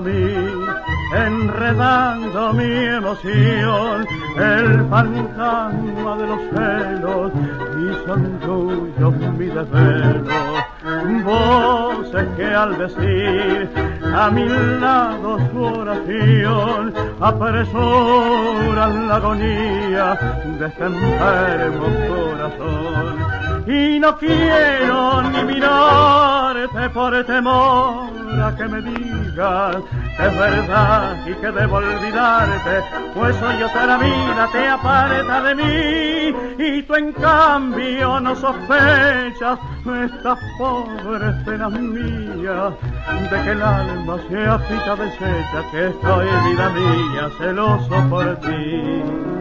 mí, enredando mi emoción, el fantasma de los celos, y son tuyos mis desvelos. Voces que al decir a mi lado su oración apresuran la agonía de este enfermo corazón. Y no quiero ni mirarte por temor a que me digas que es verdad y que debo olvidarte, pues hoy otra vida te aparta de mí, y tú en cambio no sospechas estas pobres penas mías, de que el alma se agita deshecha, que estoy, vida mía, celoso por ti.